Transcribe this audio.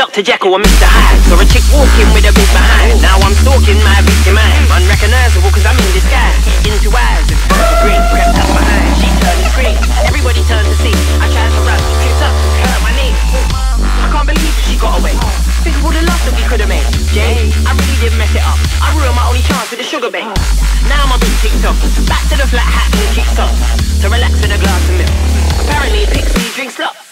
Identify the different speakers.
Speaker 1: Dr. Jekyll and Mr. Hyde. Saw a chick walking with a big behind. Now I'm stalking my victim. I'm unrecognizable cause I'm in disguise. Into eyes and green crept up behind. She turned and screamed. Everybody turned to see. I tried to run, tripped up, hurt my knee. I can't believe she got away. Think of all the love that we could have made. Jay, I really did mess it up. I ruined my only chance with the sugar bait. Now I'm a big TikTok. Back to the flat hat and the kick top. To relax with a glass of milk. Apparently Pixie drinks lots.